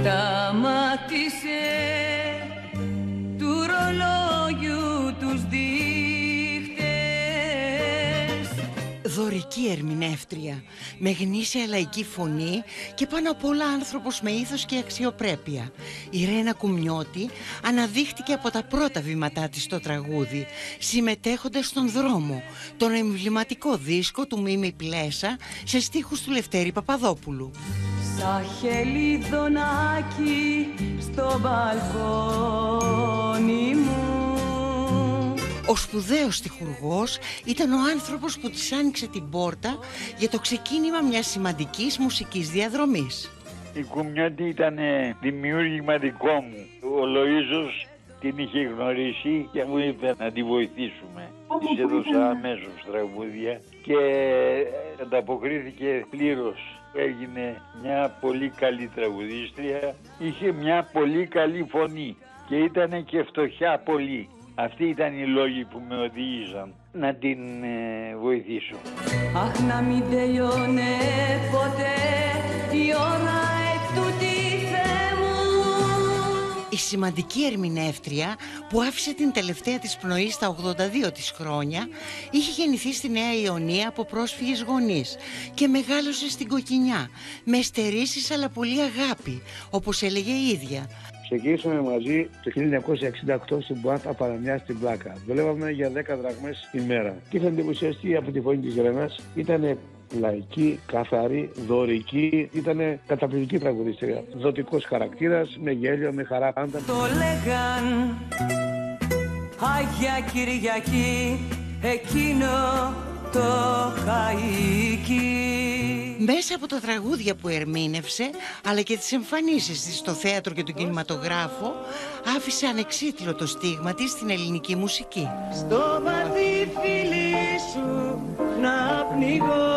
Σταμάτησε του ρολόγιου τους δείχτες. Δωρική ερμηνεύτρια, με γνήσια λαϊκή φωνή και πάνω απ' όλα άνθρωπος με ήθος και αξιοπρέπεια. Η Ρένα Κουμνιώτη αναδείχτηκε από τα πρώτα βήματά της στο τραγούδι, συμμετέχοντας στον Δρόμο, τον εμβληματικό δίσκο του Μίμη Πλέσα, σε στίχους του Λευτέρη Παπαδόπουλου. Σαν χελιδονάκι στο μπαλκόνι μου. Ο σπουδαίος στιχουργός ήταν ο άνθρωπος που της άνοιξε την πόρτα για το ξεκίνημα μιας σημαντικής μουσικής διαδρομής. Η Κουμνιώτη ήταν δημιούργημα δικό μου. Ο Λοΐζος την είχε γνωρίσει και μου είπε να τη βοηθήσουμε. Της έδωσα αμέσως τραγούδια και ανταποκρίθηκε πλήρως. Έγινε μια πολύ καλή τραγουδίστρια, είχε μια πολύ καλή φωνή και ήταν και φτωχιά πολύ. Αυτοί ήταν οι λόγοι που με οδήγησαν να την βοηθήσω. Αχ, να μην τελειώνε ποτέ η ώρα ετούτη, Θεέ μου. Η σημαντική ερμηνεύτρια που άφησε την τελευταία της πνοή στα 82 της χρόνια είχε γεννηθεί στη Νέα Ιωνία από πρόσφυγες γονείς και μεγάλωσε στην Κοκκινιά με στερήσεις αλλά πολύ αγάπη, όπως έλεγε η ίδια. Ξεκινήσαμε μαζί το 1968 στην Πουάντα Παραμιά στην Πλάκα. Δουλεύαμε για 10 δραχμές τη μέρα. Και είχα εντυπωσιαστεί από τη φωνή της Ρένας. Ήτανε λαϊκή, καθαρή, δωρική. Ήτανε καταπληκτική τραγουδίστρια. Δοτικός χαρακτήρας, με γέλιο, με χαρά πάντα. Το λέγαν Αγία Κυριακή, εκείνο το καΐκι. Μέσα από τα τραγούδια που ερμήνευσε, αλλά και τις εμφανίσεις της στο θέατρο και τον κινηματογράφο, άφησε ανεξίτηλο το στίγμα της στην ελληνική μουσική. Στο βαθύ φιλί σου να πνιγώ.